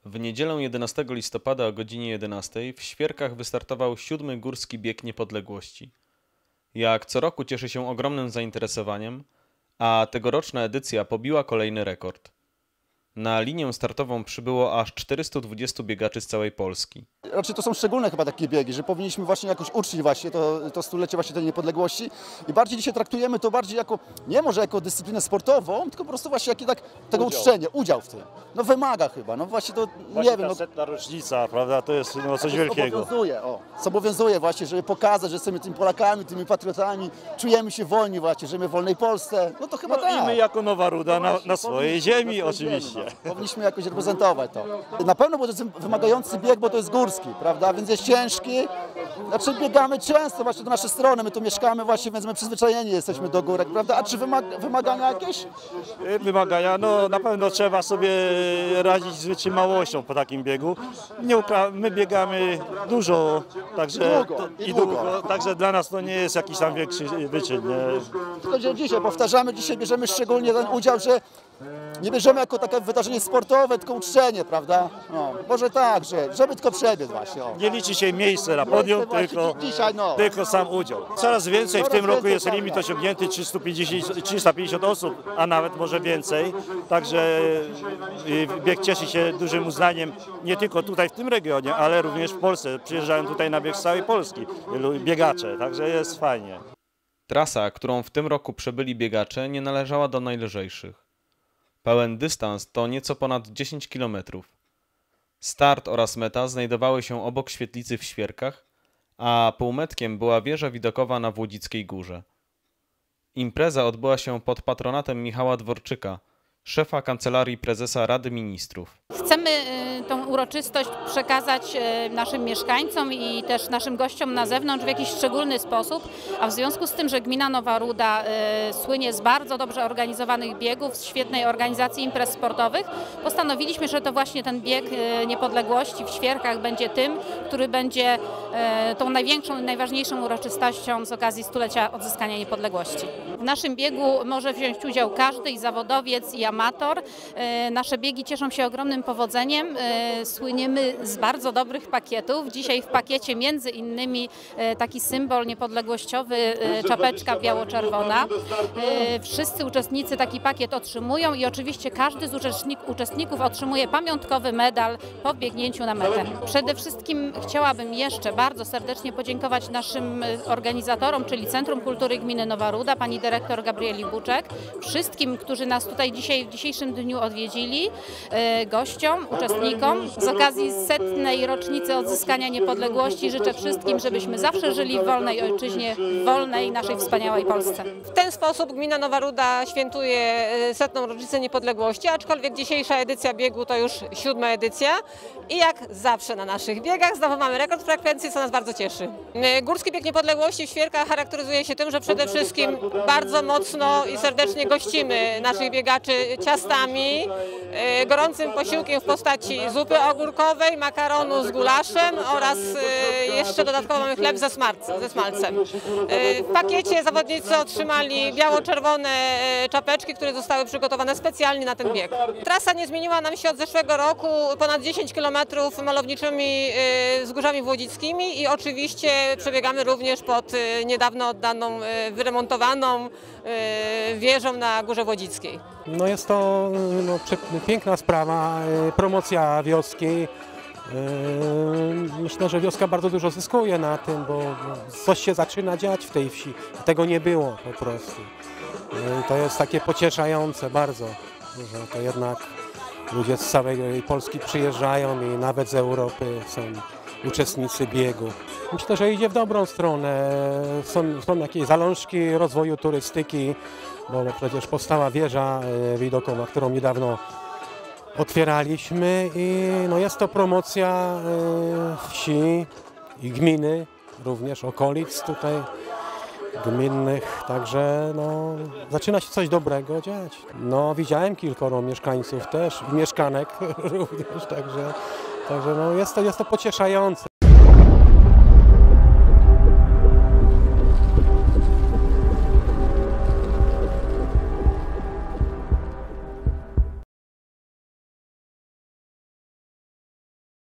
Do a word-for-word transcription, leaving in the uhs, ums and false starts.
W niedzielę jedenastego listopada o godzinie jedenastej w Świerkach wystartował siódmy Górski Bieg Niepodległości. Jak co roku cieszy się ogromnym zainteresowaniem, a tegoroczna edycja pobiła kolejny rekord. Na linię startową przybyło aż czterystu dwudziestu biegaczy z całej Polski. Raczej to są szczególne chyba takie biegi, że powinniśmy właśnie jakoś uczcić właśnie to, to stulecie właśnie tej niepodległości i bardziej dzisiaj traktujemy to bardziej jako, nie może jako dyscyplinę sportową, tylko po prostu właśnie jak tak, tego udział. uczczenie, udział w tym. No wymaga chyba, no właśnie to Właśnie nie wiem. ta No, setna rocznica, prawda, to jest no, coś wielkiego. Obowiązuje, o, zobowiązuje właśnie, żeby pokazać, że jesteśmy tymi Polakami, tymi patriotami, czujemy się wolni właśnie, żyjemy w wolnej Polsce, no to chyba No, tak. I my jako Nowa Ruda na, na swojej ziemi na swojej oczywiście. Ziemi, no. Powinniśmy jakoś reprezentować to. Na pewno będzie to wymagający bieg, bo to jest górski, prawda, więc jest ciężki. Znaczy biegamy często właśnie do naszej strony, my tu mieszkamy właśnie, więc my przyzwyczajeni jesteśmy do górek, prawda? A czy wymaga, wymagania jakieś? Wymagania, no na pewno trzeba sobie radzić z wytrzymałością po takim biegu. Nie ukra- my biegamy dużo, także Długo, to, i i długo. długo, także dla nas to nie jest jakiś tam większy wyczyn. Nie? Tylko że dzisiaj powtarzamy, dzisiaj bierzemy szczególnie ten udział, że nie bierzemy jako takie wydarzenie sportowe, tylko uczczenie, prawda? No, może tak, że, żeby tylko przebiec właśnie. O. Nie liczy się miejsce na podium, Miejsce właśnie tylko, dzisiaj, no. tylko sam udział. Coraz więcej w Coraz tym roku więcej, jest prawda. limit osiągnięty trzysta pięćdziesiąt, trzysta pięćdziesiąt osób, a nawet może więcej. Także y, bieg cieszy się dużym uznaniem nie tylko tutaj w tym regionie, ale również w Polsce. Przyjeżdżają tutaj na bieg z całej Polski biegacze, także jest fajnie. Trasa, którą w tym roku przebyli biegacze, nie należała do najlżejszych. Pełen dystans to nieco ponad dziesięć kilometrów. Start oraz meta znajdowały się obok świetlicy w Świerkach, a półmetkiem była wieża widokowa na Włodzickiej Górze. Impreza odbyła się pod patronatem Michała Dworczyka, szefa Kancelarii Prezesa Rady Ministrów. Chcemy tą uroczystość przekazać naszym mieszkańcom i też naszym gościom na zewnątrz w jakiś szczególny sposób, a w związku z tym, że gmina Nowa Ruda słynie z bardzo dobrze organizowanych biegów, z świetnej organizacji imprez sportowych, postanowiliśmy, że to właśnie ten bieg niepodległości w Świerkach będzie tym, który będzie tą największą i najważniejszą uroczystością z okazji stulecia odzyskania niepodległości. W naszym biegu może wziąć udział każdy, i zawodowiec, i amator. Nasze biegi cieszą się ogromnym powodzeniem. Słyniemy z bardzo dobrych pakietów. Dzisiaj w pakiecie między innymi taki symbol niepodległościowy, czapeczka biało-czerwona. Wszyscy uczestnicy taki pakiet otrzymują i oczywiście każdy z uczestników otrzymuje pamiątkowy medal po wbiegnięciu na metę. Przede wszystkim chciałabym jeszcze bardzo serdecznie podziękować naszym organizatorom, czyli Centrum Kultury Gminy Nowa Ruda, pani dyrektor Gabrieli Buczek, wszystkim, którzy nas tutaj dzisiaj w dzisiejszym dniu odwiedzili, gościom, uczestnikom. Z okazji setnej rocznicy odzyskania niepodległości życzę wszystkim, żebyśmy zawsze żyli w wolnej ojczyźnie, w wolnej naszej wspaniałej Polsce. W ten sposób gmina Nowa Ruda świętuje setną rocznicę niepodległości, aczkolwiek dzisiejsza edycja biegu to już siódma edycja i jak zawsze na naszych biegach znowu mamy rekord frekwencji, co nas bardzo cieszy. Górski Bieg Niepodległości w Świerkach charakteryzuje się tym, że przede wszystkim bardzo mocno i serdecznie gościmy naszych biegaczy ciastami, gorącym posiłkiem w postaci zupy ogórkowej, makaronu z gulaszem oraz jeszcze dodatkowo mamy chleb ze smalcem. Ze smalcem. W pakiecie zawodnicy otrzymali biało-czerwone czapeczki, które zostały przygotowane specjalnie na ten bieg. Trasa nie zmieniła nam się od zeszłego roku, ponad dziesięć kilometrów malowniczymi wzgórzami włodzickimi i oczywiście przebiegamy również pod niedawno oddaną, wyremontowaną wieżą na Górze Włodzickiej. No jest to no, piękna sprawa, promocja wioski. Myślę, że wioska bardzo dużo zyskuje na tym, bo coś się zaczyna dziać w tej wsi. Tego nie było po prostu. To jest takie pocieszające bardzo, że to jednak ludzie z całej Polski przyjeżdżają i nawet z Europy są uczestnicy biegu. Myślę, że idzie w dobrą stronę. Są, są jakieś zalążki rozwoju turystyki, bo przecież powstała wieża widokowa, którą niedawno otwieraliśmy i no jest to promocja wsi i gminy, również okolic tutaj gminnych, także no, zaczyna się coś dobrego dziać. No, widziałem kilkoro mieszkańców też, mieszkanek również, także, także no, jest to, jest to pocieszające.